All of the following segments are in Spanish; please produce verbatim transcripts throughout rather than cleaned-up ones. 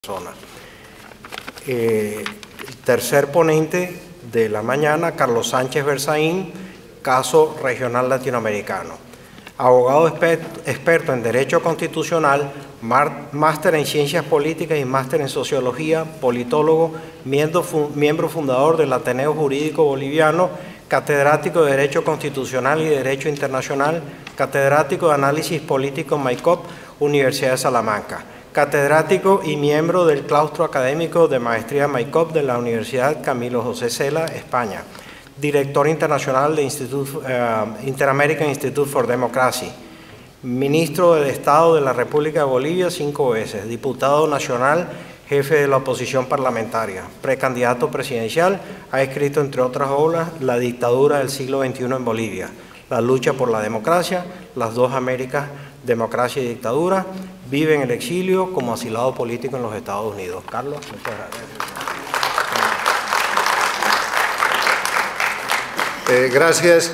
persona. Eh, tercer ponente de la mañana, Carlos Sánchez Berzaín, caso regional latinoamericano. Abogado experto, experto en Derecho Constitucional, máster en Ciencias Políticas y máster en Sociología, politólogo, miembro, miembro fundador del Ateneo Jurídico Boliviano, catedrático de Derecho Constitucional y Derecho Internacional, catedrático de Análisis Político en MAICOP, Universidad de Salamanca, catedrático y miembro del claustro académico de maestría MAICOP de la Universidad Camilo José Cela, España, director internacional de Institute, uh, Inter-American Institute for Democracy, ministro del Estado de la República de Bolivia cinco veces, diputado nacional, jefe de la oposición parlamentaria, precandidato presidencial, ha escrito, entre otras obras, La dictadura del siglo veintiuno en Bolivia, La lucha por la democracia, Las dos Américas, democracia y dictadura, vive en el exilio como asilado político en los Estados Unidos. Carlos, muchas gracias. Eh, gracias.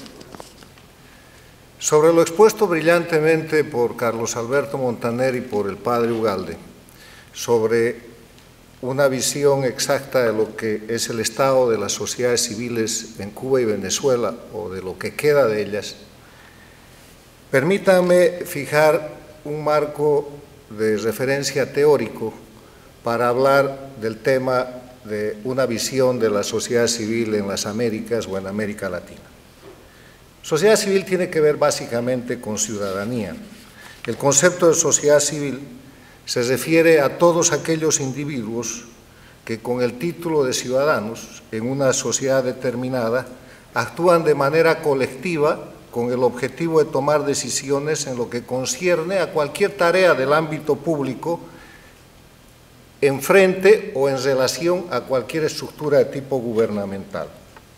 Sobre lo expuesto brillantemente por Carlos Alberto Montaner y por el padre Ugalde, sobre una visión exacta de lo que es el estado de las sociedades civiles en Cuba y Venezuela, o de lo que queda de ellas, permítanme fijar un marco de referencia teórico para hablar del tema de una visión de la sociedad civil en las Américas o en América Latina. Sociedad civil tiene que ver básicamente con ciudadanía. El concepto de sociedad civil se refiere a todos aquellos individuos que con el título de ciudadanos en una sociedad determinada actúan de manera colectiva con el objetivo de tomar decisiones en lo que concierne a cualquier tarea del ámbito público en frente o en relación a cualquier estructura de tipo gubernamental.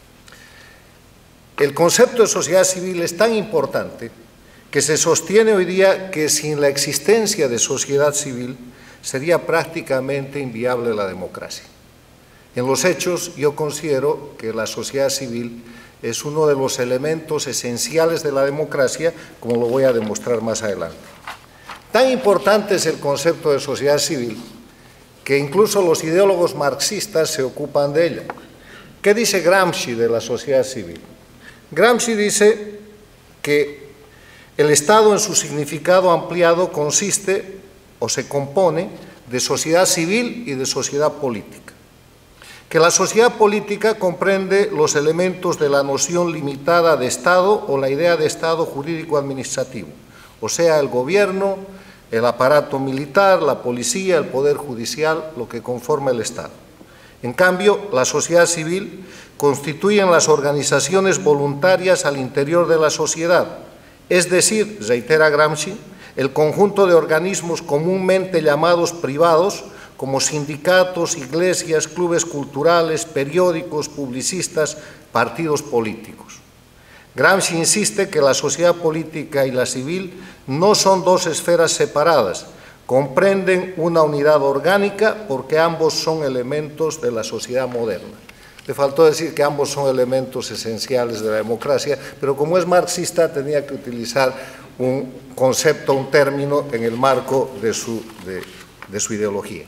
El concepto de sociedad civil es tan importante que se sostiene hoy día que sin la existencia de sociedad civil sería prácticamente inviable la democracia. En los hechos, yo considero que la sociedad civil es uno de los elementos esenciales de la democracia, como lo voy a demostrar más adelante. Tan importante es el concepto de sociedad civil que incluso los ideólogos marxistas se ocupan de ella. ¿Qué dice Gramsci de la sociedad civil? Gramsci dice que el Estado en su significado ampliado consiste o se compone de sociedad civil y de sociedad política. Que la sociedad política comprende los elementos de la noción limitada de Estado o la idea de Estado jurídico-administrativo, o sea, el gobierno, el aparato militar, la policía, el poder judicial, lo que conforma el Estado. En cambio, la sociedad civil constituyen las organizaciones voluntarias al interior de la sociedad, es decir, reitera Gramsci, el conjunto de organismos comúnmente llamados privados, como sindicatos, iglesias, clubes culturales, periódicos, publicistas, partidos políticos. Gramsci insiste que la sociedad política y la civil no son dos esferas separadas, comprenden una unidad orgánica porque ambos son elementos de la sociedad moderna. Le faltó decir que ambos son elementos esenciales de la democracia, pero como es marxista tenía que utilizar un concepto, un término en el marco de su, de, de su ideología.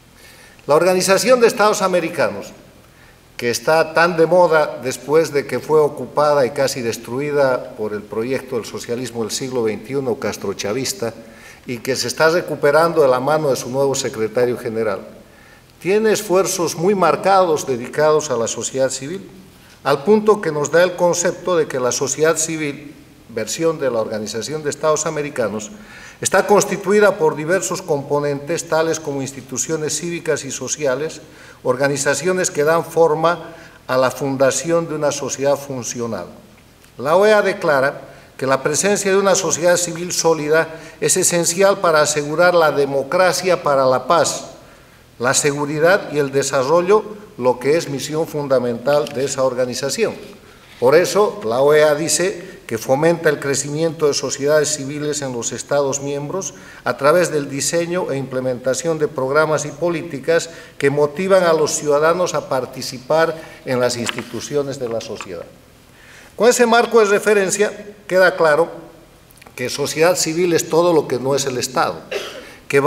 La Organización de Estados Americanos, que está tan de moda después de que fue ocupada y casi destruida por el proyecto del socialismo del siglo veintiuno castrochavista y que se está recuperando de la mano de su nuevo secretario general, tiene esfuerzos muy marcados dedicados a la sociedad civil, al punto que nos da el concepto de que la sociedad civil, versión de la Organización de Estados Americanos, está constituida por diversos componentes, tales como instituciones cívicas y sociales, organizaciones que dan forma a la fundación de una sociedad funcional. La O E A declara que la presencia de una sociedad civil sólida es esencial para asegurar la democracia para la paz, la seguridad y el desarrollo, lo que es misión fundamental de esa organización. Por eso, la O E A dice que fomenta el crecimiento de sociedades civiles en los Estados miembros a través del diseño e implementación de programas y políticas que motivan a los ciudadanos a participar en las instituciones de la sociedad. Con ese marco de referencia queda claro que sociedad civil es todo lo que no es el Estado, que va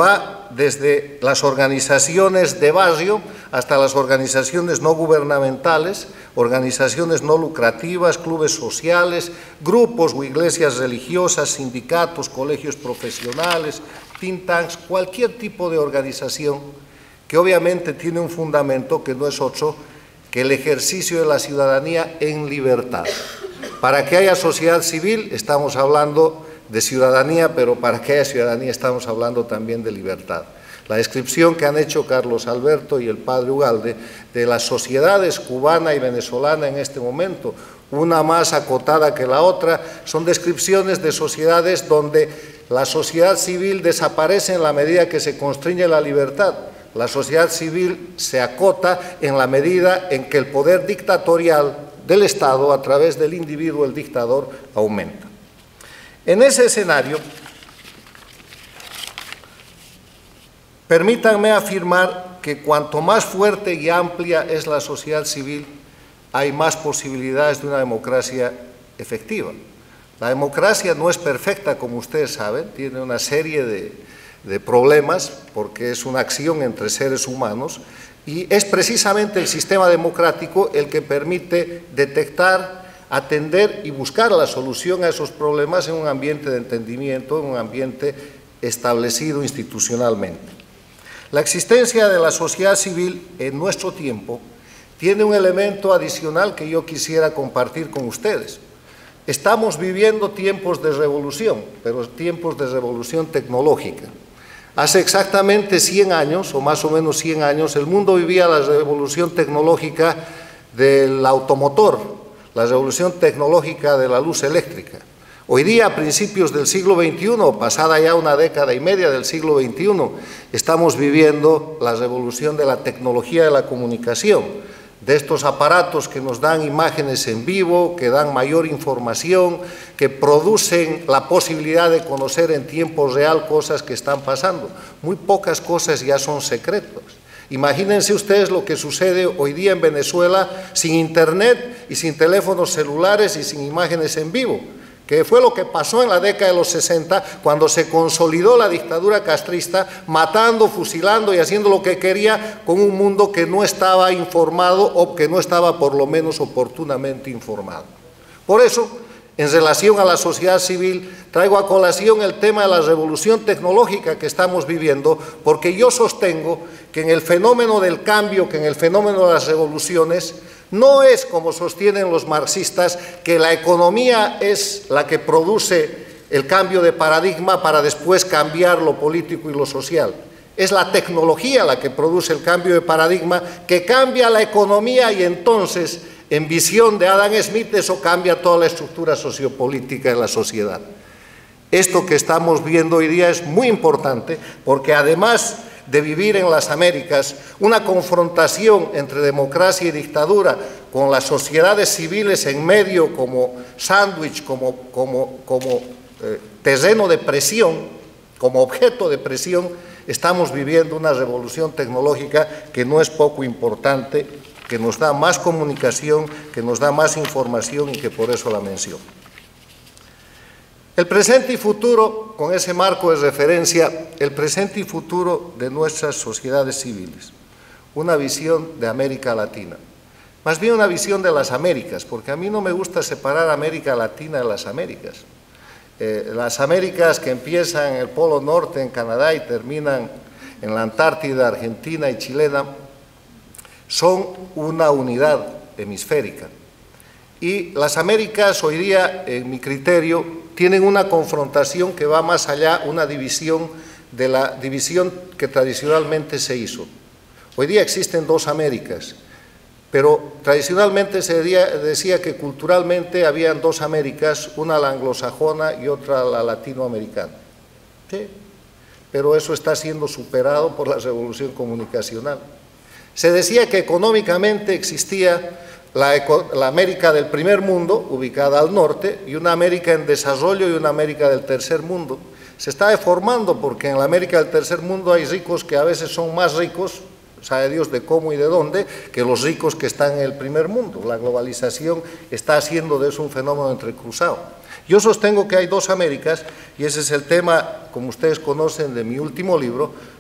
desde las organizaciones de barrio hasta las organizaciones no gubernamentales, organizaciones no lucrativas, clubes sociales, grupos o iglesias religiosas, sindicatos, colegios profesionales, think tanks, cualquier tipo de organización que obviamente tiene un fundamento que no es otro que el ejercicio de la ciudadanía en libertad. Para que haya sociedad civil estamos hablando de ciudadanía, pero para que haya ciudadanía estamos hablando también de libertad. La descripción que han hecho Carlos Alberto y el padre Ugalde de las sociedades cubana y venezolana en este momento, una más acotada que la otra, son descripciones de sociedades donde la sociedad civil desaparece en la medida que se constriñe la libertad. La sociedad civil se acota en la medida en que el poder dictatorial del Estado, a través del individuo, el dictador, aumenta. En ese escenario, permítanme afirmar que cuanto más fuerte y amplia es la sociedad civil, hay más posibilidades de una democracia efectiva. La democracia no es perfecta, como ustedes saben, tiene una serie de, de problemas, porque es una acción entre seres humanos, y es precisamente el sistema democrático el que permite detectar, atender y buscar la solución a esos problemas en un ambiente de entendimiento, en un ambiente establecido institucionalmente. La existencia de la sociedad civil en nuestro tiempo tiene un elemento adicional que yo quisiera compartir con ustedes. Estamos viviendo tiempos de revolución, pero tiempos de revolución tecnológica. Hace exactamente cien años, o más o menos cien años, el mundo vivía la revolución tecnológica del automotor, la revolución tecnológica de la luz eléctrica. Hoy día, a principios del siglo veintiuno, pasada ya una década y media del siglo veintiuno, estamos viviendo la revolución de la tecnología de la comunicación, de estos aparatos que nos dan imágenes en vivo, que dan mayor información, que producen la posibilidad de conocer en tiempo real cosas que están pasando. Muy pocas cosas ya son secretos. Imagínense ustedes lo que sucede hoy día en Venezuela sin internet y sin teléfonos celulares y sin imágenes en vivo, que fue lo que pasó en la década de los sesenta, cuando se consolidó la dictadura castrista, matando, fusilando y haciendo lo que quería con un mundo que no estaba informado o que no estaba por lo menos oportunamente informado. Por eso, en relación a la sociedad civil, traigo a colación el tema de la revolución tecnológica que estamos viviendo, porque yo sostengo que en el fenómeno del cambio, que en el fenómeno de las revoluciones, no es como sostienen los marxistas, que la economía es la que produce el cambio de paradigma para después cambiar lo político y lo social. Es la tecnología la que produce el cambio de paradigma, que cambia la economía y entonces, en visión de Adam Smith, eso cambia toda la estructura sociopolítica de la sociedad. Esto que estamos viendo hoy día es muy importante porque además de vivir en las Américas una confrontación entre democracia y dictadura con las sociedades civiles en medio como sándwich, como, como, como eh, terreno de presión, como objeto de presión, estamos viviendo una revolución tecnológica que no es poco importante, que nos da más comunicación, que nos da más información y que por eso la menciono. El presente y futuro, con ese marco de referencia, el presente y futuro de nuestras sociedades civiles, una visión de América Latina, más bien una visión de las Américas, porque a mí no me gusta separar América Latina de las Américas. Eh, las Américas que empiezan en el Polo Norte, en Canadá, y terminan en la Antártida, Argentina y chilena, son una unidad hemisférica. Y las Américas hoy día, en mi criterio, tienen una confrontación que va más allá, una división de la división que tradicionalmente se hizo. Hoy día existen dos Américas, pero tradicionalmente se decía que culturalmente habían dos Américas, una la anglosajona y otra la latinoamericana. Sí, pero eso está siendo superado por la revolución comunicacional. Se decía que económicamente existía La, la América del primer mundo, ubicada al norte, y una América en desarrollo y una América del tercer mundo. Se está deformando porque en la América del tercer mundo hay ricos que a veces son más ricos, sabe Dios de cómo y de dónde, que los ricos que están en el primer mundo. La globalización está haciendo de eso un fenómeno entrecruzado. Yo sostengo que hay dos Américas, y ese es el tema, como ustedes conocen, de mi último libro,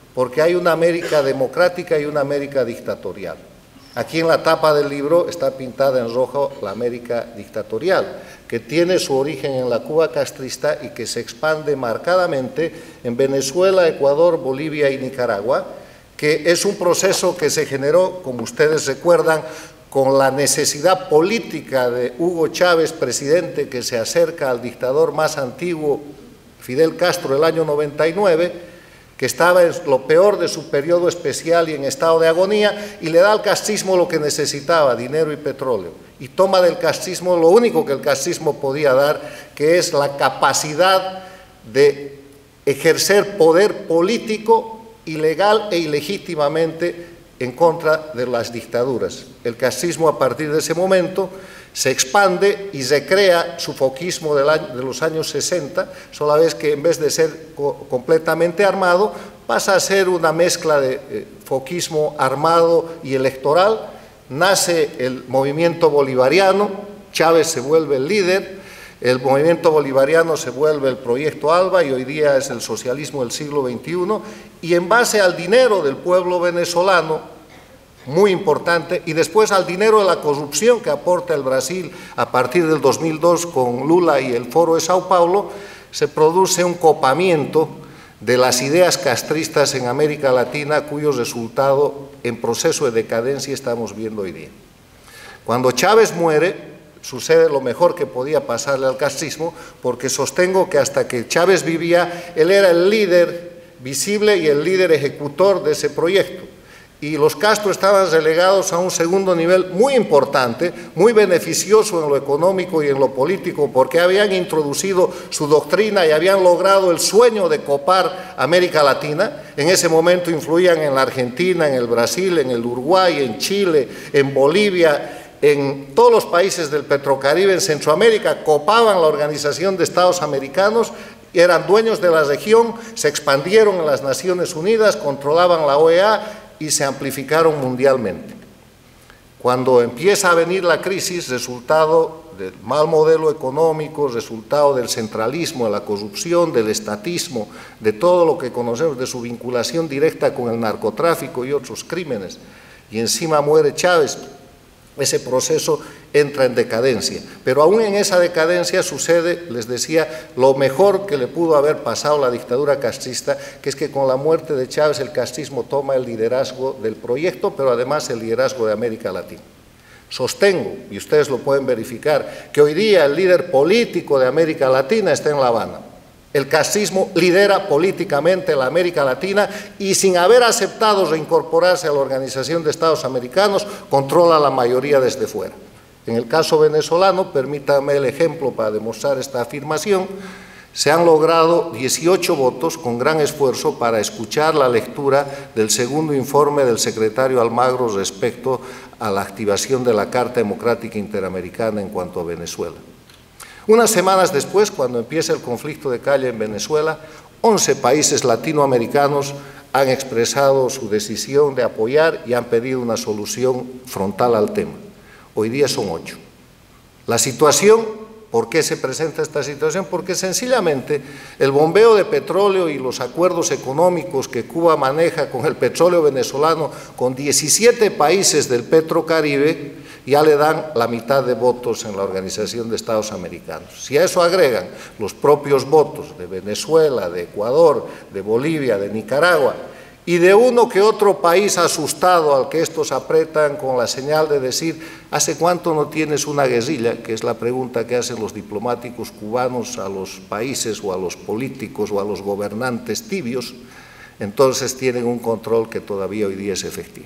porque hay una América democrática y una América dictatorial. Aquí en la tapa del libro está pintada en rojo la América dictatorial, que tiene su origen en la Cuba castrista y que se expande marcadamente en Venezuela, Ecuador, Bolivia y Nicaragua, que es un proceso que se generó, como ustedes recuerdan, con la necesidad política de Hugo Chávez, presidente que se acerca al dictador más antiguo, Fidel Castro, el año noventa y nueve, que estaba en lo peor de su periodo especial y en estado de agonía, y le da al castrismo lo que necesitaba, dinero y petróleo. Y toma del castrismo lo único que el castrismo podía dar, que es la capacidad de ejercer poder político ilegal e ilegítimamente en contra de las dictaduras. El castrismo, a partir de ese momento, se expande y recrea su foquismo del año, de los años sesenta, sola vez que en vez de ser co completamente armado, pasa a ser una mezcla de eh, foquismo armado y electoral. Nace el movimiento bolivariano, Chávez se vuelve el líder, el movimiento bolivariano se vuelve el proyecto ALBA y hoy día es el socialismo del siglo veintiuno, y en base al dinero del pueblo venezolano, muy importante, y después al dinero de la corrupción que aporta el Brasil a partir del dos mil dos con Lula y el Foro de Sao Paulo, se produce un copamiento de las ideas castristas en América Latina, cuyo resultado en proceso de decadencia estamos viendo hoy día. Cuando Chávez muere, sucede lo mejor que podía pasarle al castrismo, porque sostengo que hasta que Chávez vivía, él era el líder visible y el líder ejecutor de ese proyecto. Y los Castro estaban relegados a un segundo nivel muy importante, muy beneficioso en lo económico y en lo político, porque habían introducido su doctrina y habían logrado el sueño de copar América Latina. En ese momento influían en la Argentina, en el Brasil, en el Uruguay, en Chile, en Bolivia, en todos los países del Petrocaribe, en Centroamérica, copaban la Organización de Estados Americanos, eran dueños de la región, se expandieron en las Naciones Unidas, controlaban la O E A, y se amplificaron mundialmente. Cuando empieza a venir la crisis, resultado del mal modelo económico, resultado del centralismo, de la corrupción, del estatismo, de todo lo que conocemos, de su vinculación directa con el narcotráfico y otros crímenes, y encima muere Chávez, ese proceso entra en decadencia. Pero aún en esa decadencia sucede, les decía, lo mejor que le pudo haber pasado a la dictadura castrista, que es que con la muerte de Chávez el castrismo toma el liderazgo del proyecto, pero además el liderazgo de América Latina. Sostengo, y ustedes lo pueden verificar, que hoy día el líder político de América Latina está en La Habana. El castrismo lidera políticamente la América Latina y sin haber aceptado reincorporarse a la Organización de Estados Americanos, controla la mayoría desde fuera. En el caso venezolano, permítame el ejemplo para demostrar esta afirmación, se han logrado dieciocho votos con gran esfuerzo para escuchar la lectura del segundo informe del secretario Almagro respecto a la activación de la Carta Democrática Interamericana en cuanto a Venezuela. Unas semanas después, cuando empieza el conflicto de calle en Venezuela, once países latinoamericanos han expresado su decisión de apoyar y han pedido una solución frontal al tema. Hoy día son ocho. La situación, ¿por qué se presenta esta situación? Porque sencillamente el bombeo de petróleo y los acuerdos económicos que Cuba maneja con el petróleo venezolano, con diecisiete países del Petrocaribe, ya le dan la mitad de votos en la Organización de Estados Americanos. Si a eso agregan los propios votos de Venezuela, de Ecuador, de Bolivia, de Nicaragua, y de uno que otro país asustado al que estos apretan con la señal de decir ¿hace cuánto no tienes una guerrilla?, que es la pregunta que hacen los diplomáticos cubanos a los países o a los políticos o a los gobernantes tibios, entonces tienen un control que todavía hoy día es efectivo.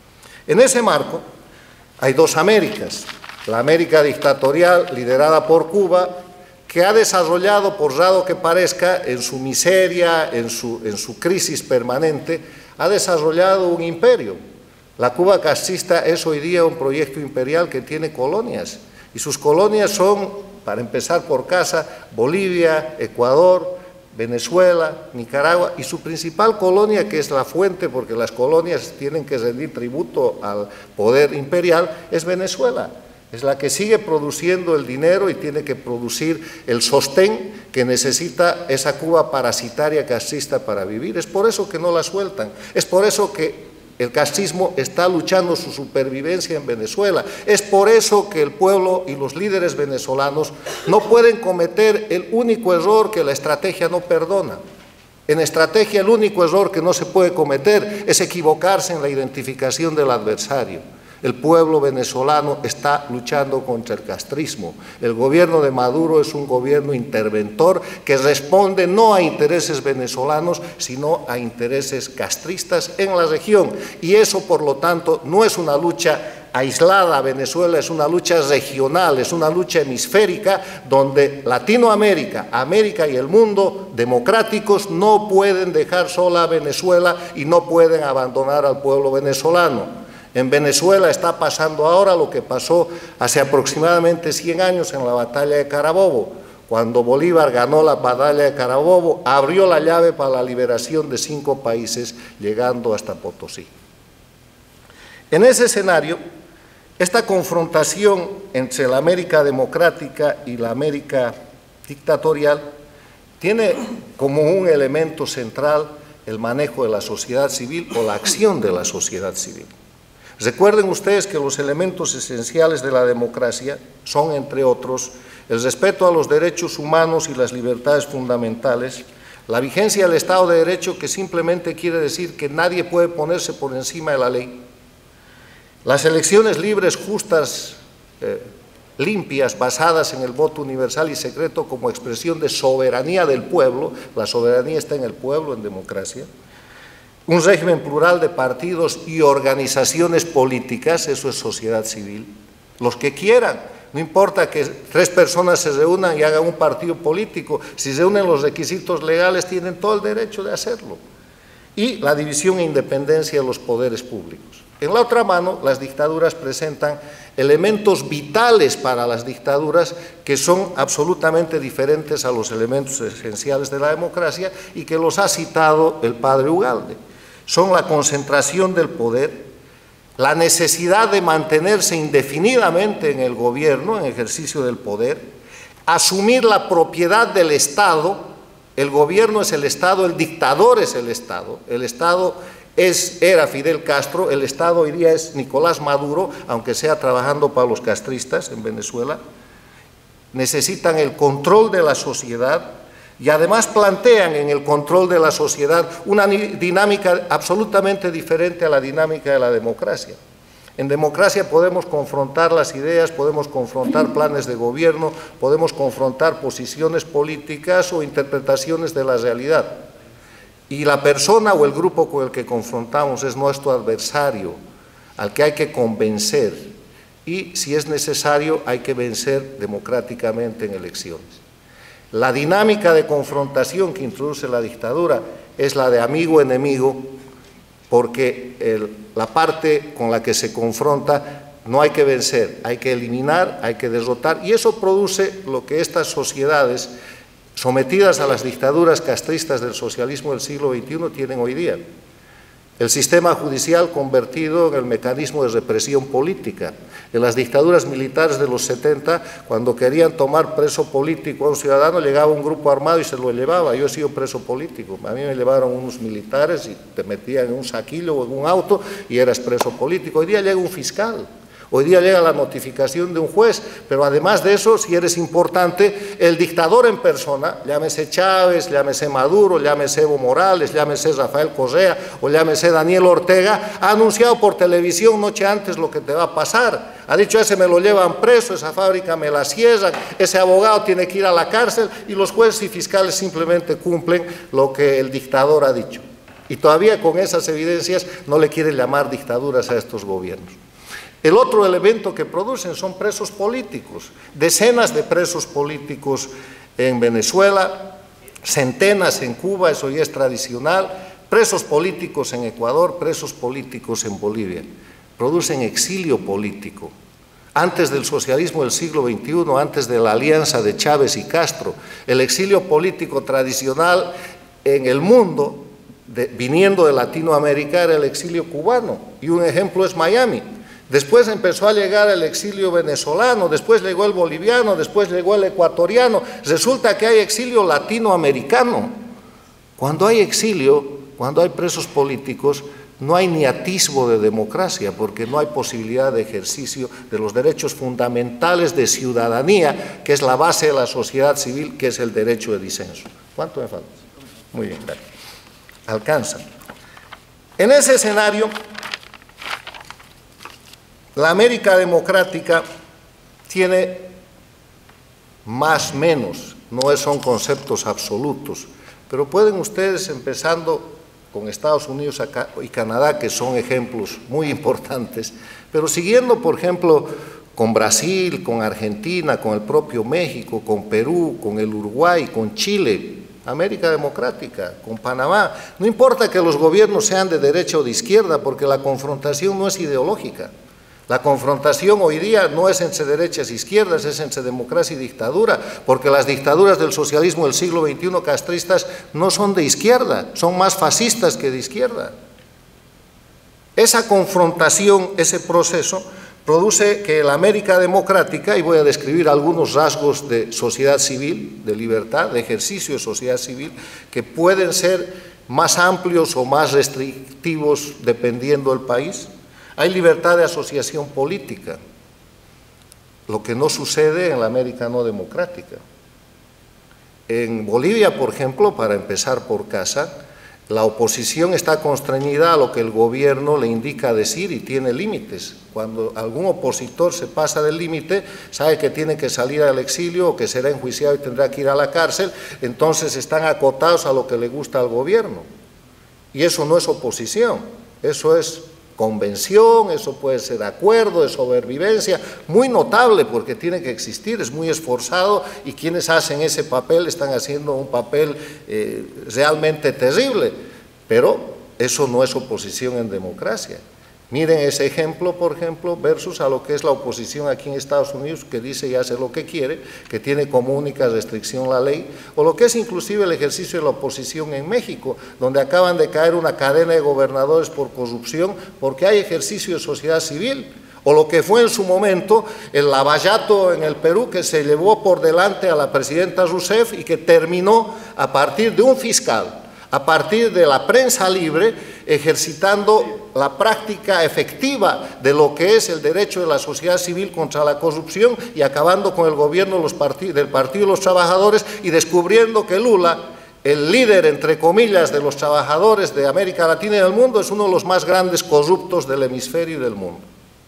En ese marco hay dos Américas, la América dictatorial liderada por Cuba, que ha desarrollado, por raro que parezca, en su miseria, en su, en su crisis permanente, ha desarrollado un imperio. La Cuba castrista es hoy día un proyecto imperial que tiene colonias, y sus colonias son, para empezar por casa, Bolivia, Ecuador, Venezuela, Nicaragua, y su principal colonia, que es la fuente, porque las colonias tienen que rendir tributo al poder imperial, es Venezuela. es la que sigue produciendo el dinero y tiene que producir el sostén que necesita esa Cuba parasitaria castrista para vivir. Es por eso que no la sueltan, es por eso que el castrismo está luchando su supervivencia en Venezuela, es por eso que el pueblo y los líderes venezolanos no pueden cometer el único error que la estrategia no perdona. En estrategia el único error que no se puede cometer es equivocarse en la identificación del adversario. El pueblo venezolano está luchando contra el castrismo. El gobierno de Maduro es un gobierno interventor que responde no a intereses venezolanos, sino a intereses castristas en la región. Y eso, por lo tanto, no es una lucha aislada a Venezuela, es una lucha regional, es una lucha hemisférica donde Latinoamérica, América y el mundo democráticos no pueden dejar sola a Venezuela y no pueden abandonar al pueblo venezolano. En Venezuela está pasando ahora lo que pasó hace aproximadamente cien años en la batalla de Carabobo. Cuando Bolívar ganó la batalla de Carabobo, abrió la llave para la liberación de cinco países, llegando hasta Potosí. En ese escenario, esta confrontación entre la América democrática y la América dictatorial tiene como un elemento central el manejo de la sociedad civil o la acción de la sociedad civil. Recuerden ustedes que los elementos esenciales de la democracia son, entre otros, el respeto a los derechos humanos y las libertades fundamentales, la vigencia del Estado de Derecho, que simplemente quiere decir que nadie puede ponerse por encima de la ley, las elecciones libres, justas, eh, limpias, basadas en el voto universal y secreto como expresión de soberanía del pueblo, la soberanía está en el pueblo en democracia, un régimen plural de partidos y organizaciones políticas, eso es sociedad civil, los que quieran, no importa que tres personas se reúnan y hagan un partido político, si se unen los requisitos legales tienen todo el derecho de hacerlo, y la división e independencia de los poderes públicos. En la otra mano, las dictaduras presentan elementos vitales para las dictaduras que son absolutamente diferentes a los elementos esenciales de la democracia y que los ha citado el padre Ugalde. Son la concentración del poder, la necesidad de mantenerse indefinidamente en el gobierno, en ejercicio del poder, asumir la propiedad del Estado, el gobierno es el Estado, el dictador es el Estado, el Estado es, era Fidel Castro, el Estado hoy día es Nicolás Maduro, aunque sea trabajando para los castristas en Venezuela, necesitan el control de la sociedad, y además plantean en el control de la sociedad una dinámica absolutamente diferente a la dinámica de la democracia. En democracia podemos confrontar las ideas, podemos confrontar planes de gobierno, podemos confrontar posiciones políticas o interpretaciones de la realidad. Y la persona o el grupo con el que confrontamos es nuestro adversario, al que hay que convencer y, si es necesario, hay que vencer democráticamente en elecciones. La dinámica de confrontación que introduce la dictadura es la de amigo-enemigo, porque el, la parte con la que se confronta no hay que vencer, hay que eliminar, hay que derrotar, y eso produce lo que estas sociedades sometidas a las dictaduras castristas del socialismo del siglo veintiuno tienen hoy día. El sistema judicial convertido en el mecanismo de represión política. En las dictaduras militares de los setenta, cuando querían tomar preso político a un ciudadano, llegaba un grupo armado y se lo llevaba. Yo he sido preso político, a mí me llevaron unos militares y te metían en un saquillo o en un auto y eras preso político. Hoy día llega un fiscal. Hoy día llega la notificación de un juez, pero además de eso, si eres importante, el dictador en persona, llámese Chávez, llámese Maduro, llámese Evo Morales, llámese Rafael Correa o llámese Daniel Ortega, ha anunciado por televisión noche antes lo que te va a pasar. Ha dicho, ese me lo llevan preso, esa fábrica me la cierran, ese abogado tiene que ir a la cárcel, y los jueces y fiscales simplemente cumplen lo que el dictador ha dicho. Y todavía con esas evidencias no le quieren llamar dictaduras a estos gobiernos. El otro elemento que producen son presos políticos, decenas de presos políticos en Venezuela, centenas en Cuba, eso ya es tradicional, presos políticos en Ecuador, presos políticos en Bolivia. Producen exilio político. Antes del socialismo del siglo veintiuno, antes de la alianza de Chávez y Castro, el exilio político tradicional en el mundo, de, viniendo de Latinoamérica, era el exilio cubano, y un ejemplo es Miami. Después empezó a llegar el exilio venezolano, después llegó el boliviano, después llegó el ecuatoriano. Resulta que hay exilio latinoamericano. Cuando hay exilio, cuando hay presos políticos, no hay ni atisbo de democracia, porque no hay posibilidad de ejercicio de los derechos fundamentales de ciudadanía, que es la base de la sociedad civil, que es el derecho de disenso. ¿Cuánto me falta? Muy bien, gracias. Alcanza. En ese escenario, la América democrática tiene más o menos, no son conceptos absolutos, pero pueden ustedes, empezando con Estados Unidos y Canadá, que son ejemplos muy importantes, pero siguiendo, por ejemplo, con Brasil, con Argentina, con el propio México, con Perú, con el Uruguay, con Chile, América democrática, con Panamá. No importa que los gobiernos sean de derecha o de izquierda, porque la confrontación no es ideológica. La confrontación hoy día no es entre derechas e izquierdas, es entre democracia y dictadura, porque las dictaduras del socialismo del siglo veintiuno castristas no son de izquierda, son más fascistas que de izquierda. Esa confrontación, ese proceso, produce que la América democrática, y voy a describir algunos rasgos de sociedad civil, de libertad, de ejercicio de sociedad civil, que pueden ser más amplios o más restrictivos dependiendo del país. Hay libertad de asociación política, lo que no sucede en la América no democrática. En Bolivia, por ejemplo, para empezar por casa, la oposición está constreñida a lo que el gobierno le indica decir y tiene límites. Cuando algún opositor se pasa del límite, sabe que tiene que salir al exilio o que será enjuiciado y tendrá que ir a la cárcel, entonces están acotados a lo que le gusta al gobierno. Y eso no es oposición, eso es convención, eso puede ser acuerdo, de sobrevivencia, muy notable porque tiene que existir, es muy esforzado y quienes hacen ese papel están haciendo un papel eh, realmente terrible, pero eso no es oposición en democracia. Miren ese ejemplo, por ejemplo, versus a lo que es la oposición aquí en Estados Unidos, que dice y hace lo que quiere, que tiene como única restricción la ley, o lo que es inclusive el ejercicio de la oposición en México, donde acaban de caer una cadena de gobernadores por corrupción, porque hay ejercicio de sociedad civil, o lo que fue en su momento el lavallato en el Perú, que se llevó por delante a la presidenta Rousseff y que terminó a partir de un fiscal, a partir de la prensa libre, ejercitando la práctica efectiva de lo que es el derecho de la sociedad civil contra la corrupción y acabando con el gobierno los part- del Partido de los Trabajadores y descubriendo que Lula, el líder, entre comillas, de los trabajadores de América Latina y del mundo, es uno de los más grandes corruptos del hemisferio y del mundo.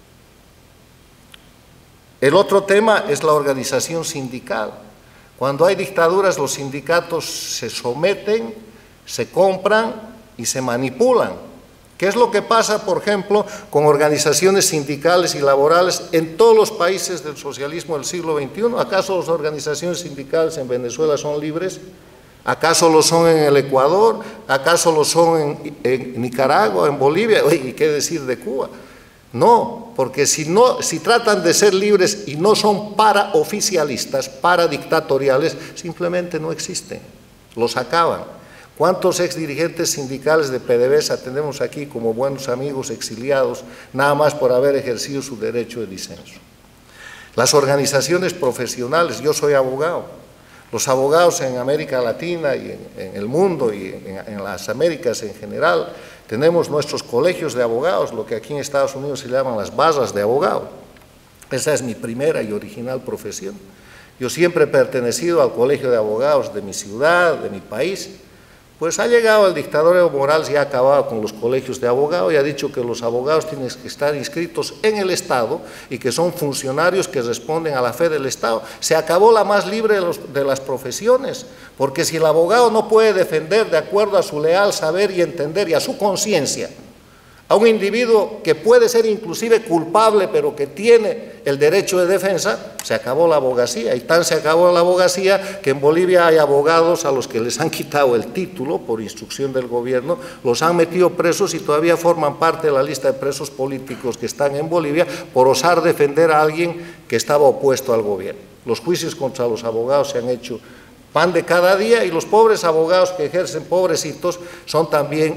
El otro tema es la organización sindical. Cuando hay dictaduras, los sindicatos se someten, se compran y se manipulan. ¿Qué es lo que pasa, por ejemplo, con organizaciones sindicales y laborales en todos los países del socialismo del siglo veintiuno? ¿Acaso las organizaciones sindicales en Venezuela son libres? ¿Acaso lo son en el Ecuador? ¿Acaso lo son en, en Nicaragua, en Bolivia? Oye, ¿y qué decir de Cuba? No, porque si, no, si tratan de ser libres y no son paraoficialistas, paradictatoriales, simplemente no existen, los acaban. ¿Cuántos exdirigentes sindicales de PDVSA tenemos aquí como buenos amigos exiliados, nada más por haber ejercido su derecho de disenso? Las organizaciones profesionales, yo soy abogado, los abogados en América Latina y en, en el mundo y en, en las Américas en general, tenemos nuestros colegios de abogados, lo que aquí en Estados Unidos se llaman las barras de abogado. Esa es mi primera y original profesión. Yo siempre he pertenecido al colegio de abogados de mi ciudad, de mi país. Pues ha llegado el dictador Evo Morales y ha acabado con los colegios de abogados y ha dicho que los abogados tienen que estar inscritos en el Estado y que son funcionarios que responden a la fe del Estado. Se acabó la más libre de, los, de las profesiones, porque si el abogado no puede defender de acuerdo a su leal saber y entender y a su conciencia a un individuo que puede ser inclusive culpable, pero que tiene el derecho de defensa, se acabó la abogacía. Y tan se acabó la abogacía que en Bolivia hay abogados a los que les han quitado el título por instrucción del gobierno, los han metido presos y todavía forman parte de la lista de presos políticos que están en Bolivia por osar defender a alguien que estaba opuesto al gobierno. Los juicios contra los abogados se han hecho pan de cada día y los pobres abogados que ejercen, pobrecitos, son también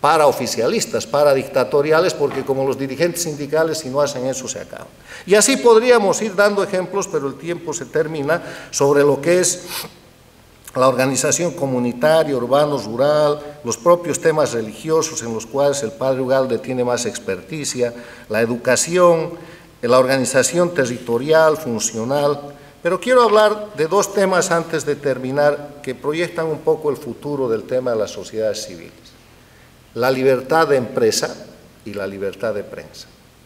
paraoficialistas, paradictatoriales, porque como los dirigentes sindicales, si no hacen eso, se acaban. Y así podríamos ir dando ejemplos, pero el tiempo se termina, sobre lo que es la organización comunitaria, urbano, rural, los propios temas religiosos en los cuales el padre Ugalde tiene más experticia, la educación, la organización territorial, funcional. Pero quiero hablar de dos temas antes de terminar que proyectan un poco el futuro del tema de las sociedades civiles. La libertad de empresa y la libertad de prensa.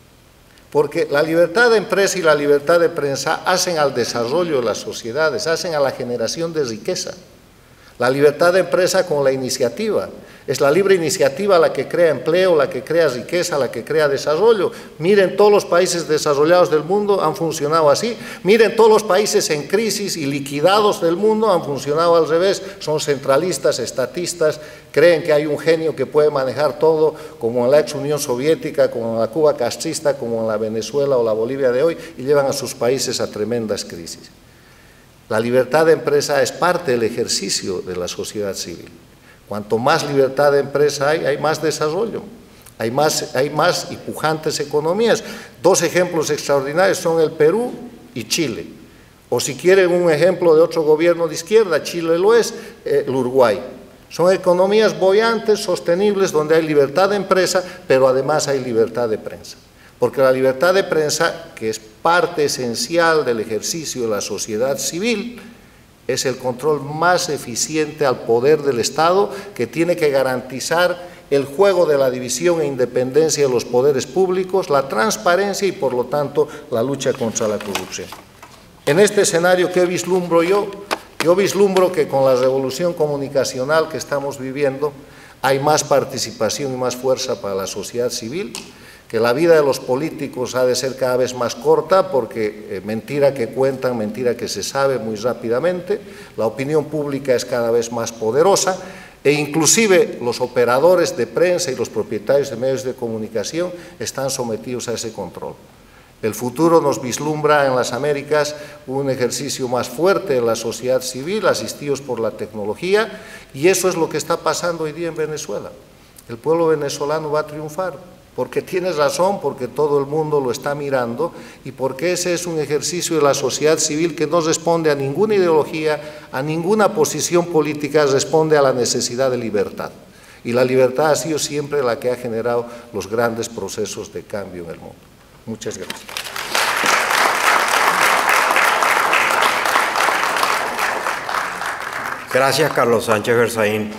Porque la libertad de empresa y la libertad de prensa hacen al desarrollo de las sociedades, hacen a la generación de riqueza. La libertad de empresa con la iniciativa. Es la libre iniciativa la que crea empleo, la que crea riqueza, la que crea desarrollo. Miren, todos los países desarrollados del mundo han funcionado así. Miren, todos los países en crisis y liquidados del mundo han funcionado al revés. Son centralistas, estatistas, creen que hay un genio que puede manejar todo, como en la ex Unión Soviética, como en la Cuba castrista, como en la Venezuela o la Bolivia de hoy, y llevan a sus países a tremendas crisis. La libertad de empresa es parte del ejercicio de la sociedad civil. Cuanto más libertad de empresa hay, hay más desarrollo, hay más, hay más y pujantes economías. Dos ejemplos extraordinarios son el Perú y Chile. O si quieren un ejemplo de otro gobierno de izquierda, Chile lo es, eh, el Uruguay. Son economías boyantes, sostenibles, donde hay libertad de empresa, pero además hay libertad de prensa. Porque la libertad de prensa, que es parte esencial del ejercicio de la sociedad civil, es el control más eficiente al poder del Estado, que tiene que garantizar el juego de la división e independencia de los poderes públicos, la transparencia y, por lo tanto, la lucha contra la corrupción. En este escenario, ¿qué vislumbro yo? Yo vislumbro que con la revolución comunicacional que estamos viviendo hay más participación y más fuerza para la sociedad civil, que la vida de los políticos ha de ser cada vez más corta porque eh, mentira que cuentan, mentira que se sabe muy rápidamente, la opinión pública es cada vez más poderosa e inclusive los operadores de prensa y los propietarios de medios de comunicación están sometidos a ese control. El futuro nos vislumbra en las Américas un ejercicio más fuerte de la sociedad civil, asistidos por la tecnología, y eso es lo que está pasando hoy día en Venezuela. El pueblo venezolano va a triunfar. Porque tienes razón, porque todo el mundo lo está mirando y porque ese es un ejercicio de la sociedad civil que no responde a ninguna ideología, a ninguna posición política, responde a la necesidad de libertad. Y la libertad ha sido siempre la que ha generado los grandes procesos de cambio en el mundo. Muchas gracias. Gracias, Carlos Sánchez Berzaín.